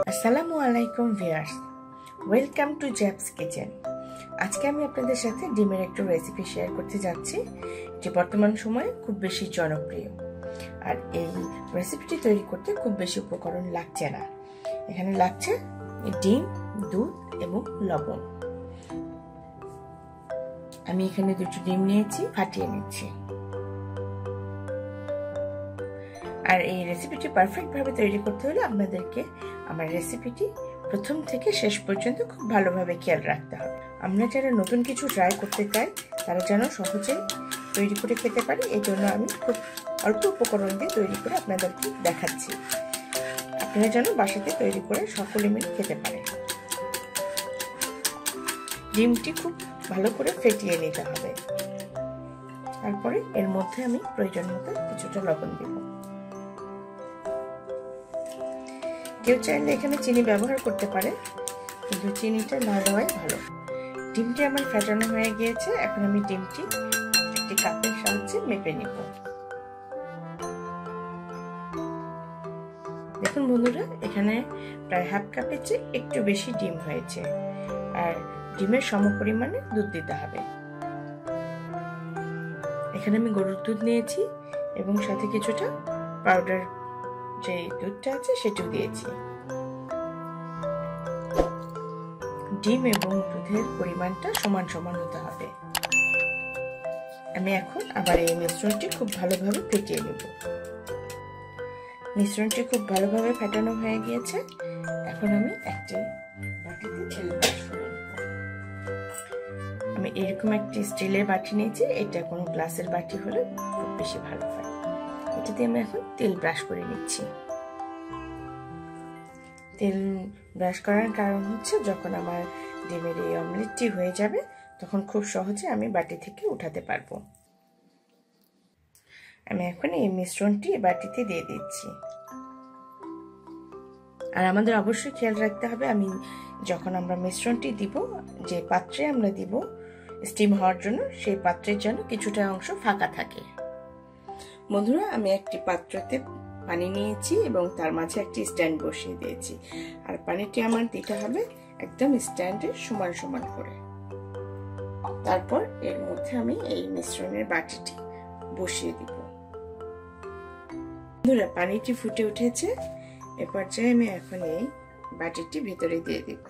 আসসালামু আলাইকুম viewers, welcome to Jap's kitchen. আজকে আমি আপনাদের সাথে ডিমের একটা রেসিপি শেয়ার করতে যাচ্ছি, যে বর্তমান সময়ে খুব বেশি জনপ্রিয়। আর এই রেসিপিটি তৈরি করতে খুব বেশি উপকরণ লাগছে না। এখানে লাগছে ডিম, দুধ এবং লবণ। আমি এখানে দুটো ডিম নিয়েছি, ফাটিয়ে নিচ্ছি। আর এই রেসিপিটি পারফেক্ট ভাবে তৈরি করতে হলে আপনাদেরকে আমার রেসিপিটি প্রথম থেকে শেষ পর্যন্ত খুব ভালোভাবে খেয়াল রাখতে হবে। আমরা যারা নতুন কিছু ট্রাই করতে চাই তারা যেন সহজেই তৈরি করে খেতে পারে, এই জন্য আমি খুব অল্প উপকরণ দিয়ে তৈরি করে আপনাদেরকে দেখাচ্ছি। আপনারা যেন বাসাতে তৈরি করে সকলে মিলে খেতে পারে। ডিমটি খুব ভালো করে ফেটিয়ে নিতে হবে। তারপরে এর মধ্যে আমি প্রয়োজন মতো কিছুটা লবণ দিব। কেউ চাইলে এখানে চিনি ব্যবহার করতে পারে, কিন্তু চিনিটা না দেওয়াই ভালো। ডিমটি আমার ফেটানো হয়ে গিয়েছে। এখন আমি ডিমটি একটি কাপের সাহায্যে মেপে নিব। দেখুন বন্ধুরা, এখানে প্রায় হাফ কাপের চেয়ে একটু বেশি ডিম হয়েছে। আর ডিমের সমপরিমাণে দুধ দিতে হবে। এখানে আমি গরুর দুধ নিয়েছি এবং সাথে কিছুটা পাউডার যে দুধটা আছে সেটাও দিয়েছি। ডিম এবং দুধের পরিমাণটা সমান সমান হতে হবে। আমি এখন আবার এই মিশ্রণটি খুব ভালোভাবে ফেটিয়ে নেব। মিশ্রণটি খুব ভালোভাবে ফেটানো হয়ে গিয়েছে। এখন আমি একটি বাটিতে ঢেলে রাখবো। আমি এরকম একটি স্টিলের বাটি নিয়েছি। এটা কোনো গ্লাসের বাটি হলে খুব বেশি ভালো হয়। এটাতে আমি এখন তেল ব্রাশ করে নিচ্ছি। তেল ব্রাশ করার কারণ হচ্ছে, যখন আমার ডিমের এই অমলেটটি হয়ে যাবে তখন খুব সহজে আমি বাটি থেকে উঠাতে পারবো। আমি এখন এই মিশ্রণটি বাটিতে দিয়ে দিচ্ছি। আর আমাদের অবশ্যই খেয়াল রাখতে হবে, আমি যখন আমরা মিশ্রণটি দিব, যে পাত্রে আমরা দিব স্টিম হওয়ার জন্য, সেই পাত্রের জন্য কিছুটা অংশ ফাঁকা থাকে। বন্ধুরা, আমি একটি পাত্রতে পানি নিয়েছি এবং তার মাঝে একটি স্ট্যান্ড বসিয়ে দিয়েছি। আর পানিটি আমার দিতে হবে একদম স্ট্যান্ডের সমান সমান করে। তারপর এর মধ্যে আমি এই মিশ্রণের বাটিটি বসিয়ে দিব। বন্ধুরা, পানিটি ফুটে উঠেছে। এ পর্যায়ে আমি এখন এই বাটিটি ভিতরে দিয়ে দিব।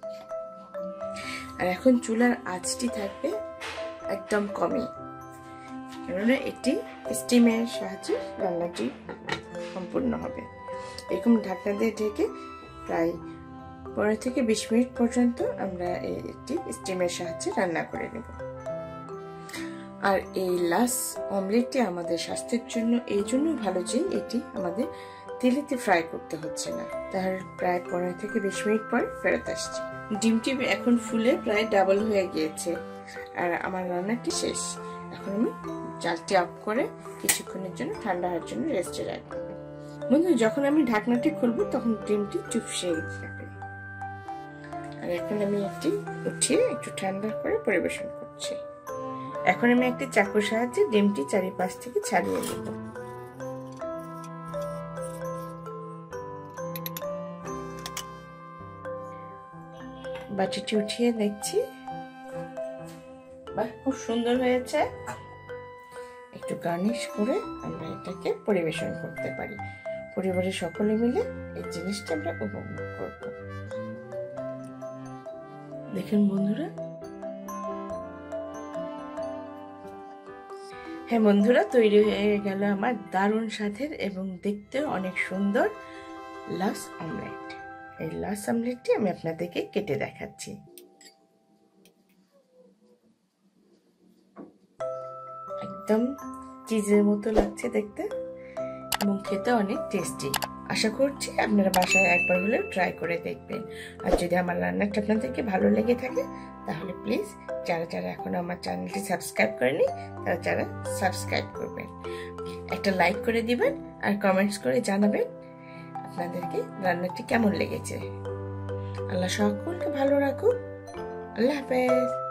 আর এখন চুলার আঁচটি থাকবে একদম কমই, কেননা এটি স্টিমের সাহায্যে রান্নাটি সম্পূর্ণ হবে। এরকম ঢাকনা দিয়ে ঢেকে প্রায় 15 থেকে 20 মিনিট পর্যন্ত আমরা এটি স্টিমের সাহায্যে রান্না করে নেব। আর এই লাশ অমলেটটি আমাদের স্বাস্থ্যের জন্য এই জন্য ভালো যে এটি আমাদের তেলেতে ফ্রাই করতে হচ্ছে না। তার প্রায় 15 থেকে 20 মিনিট পর ফেরত আসছি। ডিমটি এখন ফুলে প্রায় ডাবল হয়ে গিয়েছে। আর আমার রান্নাটি শেষ। এখন আমি জালটি অফ করে কিছুক্ষণের জন্য ঠান্ডা হওয়ার জন্য রেস্টে রাখবো। বন্ধু, যখন আমি ঢাকনাটি খুলবো তখন ডিমটি চুপসে যাবে। আর এখন আমি একটি উঠিয়ে একটু ঠান্ডা করে পরিবেশন করছি। এখন আমি একটি চাকুর সাহায্যে ডিমটি চারিপাশ থেকে ছাড়িয়ে নেব। বাটিটি উঠিয়ে দেখছি, বাহ, খুব সুন্দর হয়েছে। একটু গার্নিশ করে আমরা এটাকে পরিবেশন করতে পারি। পরিবারের সকলে মিলে এই জিনিসটা আমরা উপভোগ করব। দেখেন বন্ধুরা। হ্যাঁ বন্ধুরা, তৈরি হয়ে গেল আমার দারুণ স্বাদের এবং দেখতেও অনেক সুন্দর লাশ অমলেট। এই লাশ অমলেটটি আমি আপনাদেরকে কেটে দেখাচ্ছি। একদম চিজের মতো লাগছে দেখতে এবং খেতে অনেক টেস্টি। আশা করছি আপনারা বাসায় একবার হলেও ট্রাই করে দেখবেন। আর যদি আমার রান্নাটা আপনাদেরকে ভালো লেগে থাকে তাহলে প্লিজ যারা যারা এখনো আমার চ্যানেলটি সাবস্ক্রাইব করেনি তারা সাবস্ক্রাইব করবেন, একটা লাইক করে দিবেন আর কমেন্টস করে জানাবেন আপনাদেরকে রান্নাটি কেমন লেগেছে। আল্লাহ সকলকে ভালো রাখুন। আল্লাহ হাফেজ।